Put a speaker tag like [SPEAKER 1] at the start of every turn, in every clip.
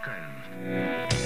[SPEAKER 1] музыкальность.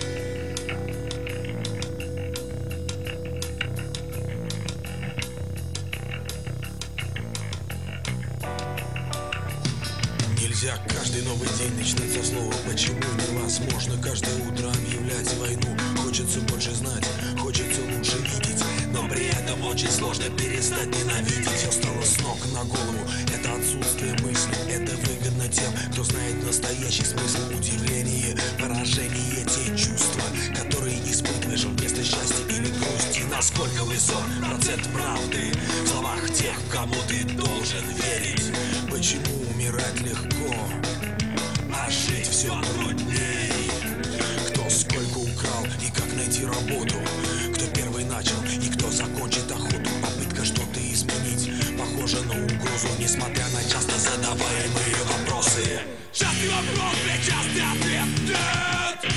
[SPEAKER 2] Нельзя каждый новый день начинать со слова «почему». Невозможно каждое утро объявлять войну. Хочется больше знать, хочется лучше видеть, но при этом очень сложно перестать ненавидеть. Все стало с ног на голову, это отсутствие мысли. Это выгодно тем, кто знает настоящий смысл. Удивление, поражение, те чувства, которые испытываешь вместо счастья или грусти. Насколько высок процент правды в словах тех, кому ты должен верить. Почему умирать легко, а жить все трудней? Кто сколько украл и как найти работу? Кто первый начал и кто закончит охоту? Попытка что-то изменить похожа на угрозу, несмотря на часто задаваемые вопросы. Частый вопрос, частый ответ нет.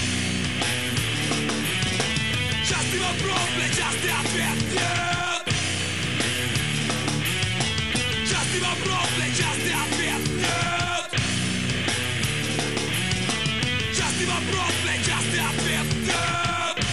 [SPEAKER 2] Частый вопрос, частый ответ нет. Частый вопрос, частый ответ нет. Частый вопрос, частый ответ нет.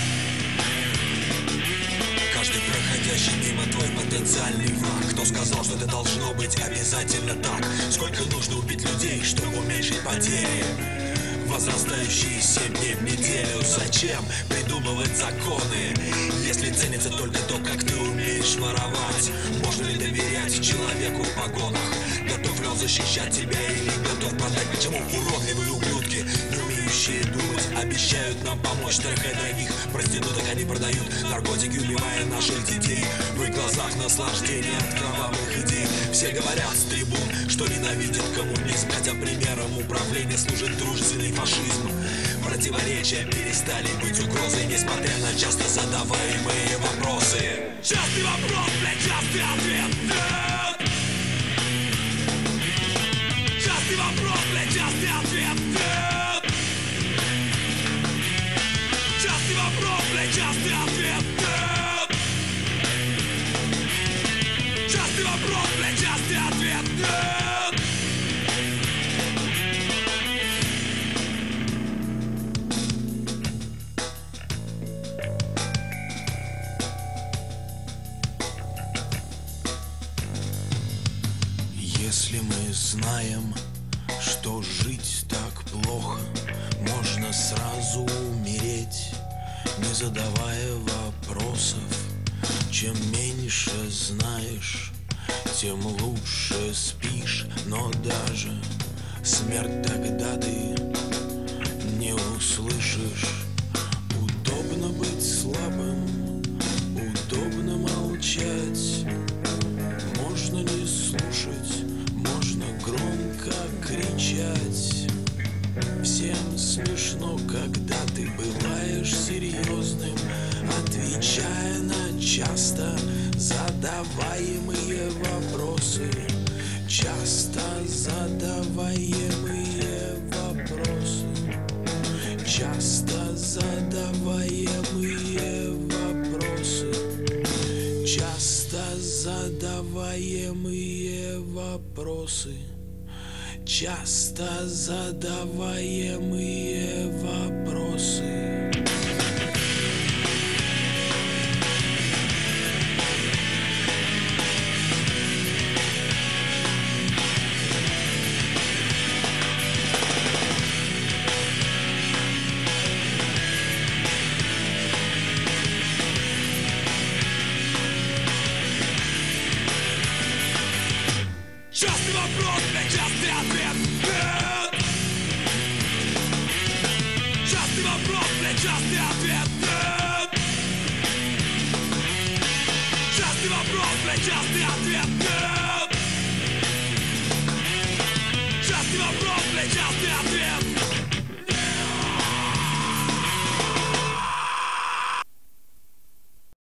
[SPEAKER 2] Каждый проходящий мимо твой потенциальный враг. Кто сказал, что это должно быть обязательно так? Сколько нужно убить людей, чтобы уменьшить потери, возрастающие 7 дней в неделю? Зачем придумывать законы, если ценится только то, как ты умеешь воровать? Можно ли доверять человеку в погонах? Готов ли он защищать тебя или готов продать? Почему уродливые ублюдки, не умеющие думать, обещают нам помочь? Трахая дорогих проституток они продают наркотики, убивая наших детей. В их глазах наслаждение от кровавых идей. Все говорят с трибун, что ненавидят коммунизм, хотя примером управления служит дружественный фашизм. Противоречия перестали быть угрозой, несмотря на часто задаваемые вопросы. Частый вопрос, частый ответ нет. Частый вопрос, частый ответ нет. Частый вопрос, частый ответ нет. Частый вопрос, частый ответ нет. Если мы знаем, что жить так плохо, можно сразу умереть, не задавая вопросов. Чем меньше знаешь, тем лучше спишь. Но даже смерть тогда ты не услышишь. Удобно быть слабым, удобно молчать. Можно не слушать, можно громко кричать. Всем смешно, когда ты бываешь серьезным, отвечая на часто задаваемые вопросы. Часто задаваемые вопросы. Часто задаваемые вопросы. Часто задаваемые вопросы. Часто задаваемые вопросы. Частый вопрос, частый ответ нет. Частый вопрос, частый ответ нет. Частый вопрос, частый ответ нет.